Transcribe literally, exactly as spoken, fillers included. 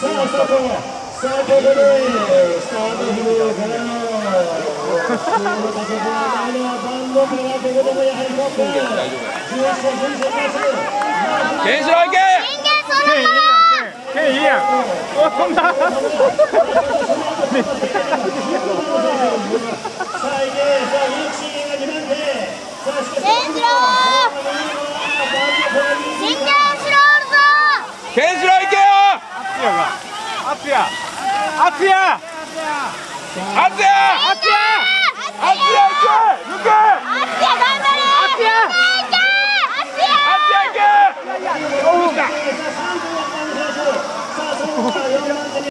ケンシロウ行け。ケンいいやん。お飛んだ。ケンシロウ行けよ。あつやが。あつや。あつや。あつや。あつや。あつや行け。抜け。あつや頑張れ。あつや。あつや。あつや行け。